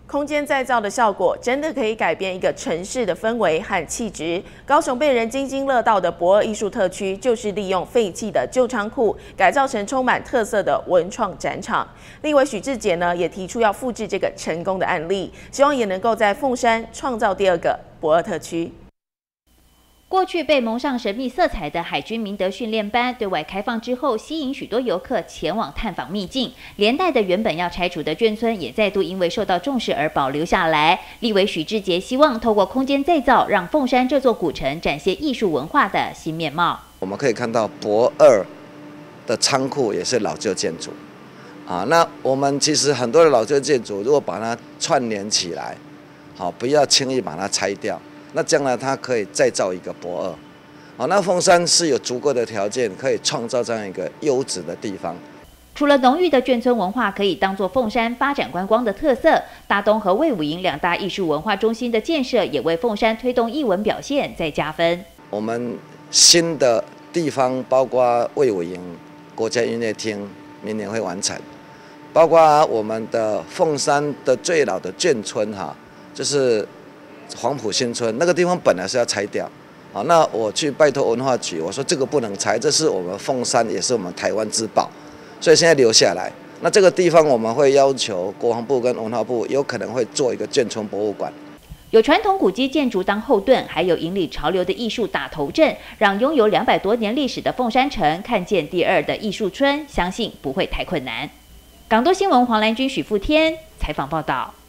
空间再造的效果真的可以改变一个城市的氛围和气质。高雄被人津津乐道的駁二艺术特区，就是利用废弃的旧仓库，改造成充满特色的文创展场。立委许智杰呢，也提出要复制这个成功的案例，希望也能够在凤山创造第二个駁二特区。 过去被蒙上神秘色彩的海军明德训练班对外开放之后，吸引许多游客前往探访秘境，连带的原本要拆除的眷村也再度因为受到重视而保留下来。立委许智杰希望透过空间再造，让凤山这座古城展现艺术文化的新面貌。 我们可以看到駁二的仓库也是老旧建筑，那我们其实很多的老旧建筑，如果把它串联起来，好，不要轻易把它拆掉。 那将来它可以再造一个駁二，好，那凤山是有足够的条件可以创造这样一个优质的地方。 除了浓郁的眷村文化可以当作凤山发展观光的特色，大东和卫武营两大艺术文化中心的建设，也为凤山推动艺文表现再加分。 我们新的地方包括卫武营、国家音乐厅，明年会完成，包括我们的凤山的最老的眷村就是 黄埔新村那个地方本来是要拆掉，好，那我去拜托文化局，我说这个不能拆，这是我们凤山，也是我们台湾之宝，所以现在留下来。那这个地方我们会要求国防部跟文化部有可能会做一个眷村博物馆。 有传统古迹建筑当后盾，还有引领潮流的艺术打头阵，让拥有200多年历史的凤山城看见第二的艺术村，相信不会太困难。港都新闻黄兰君、许富天采访报道。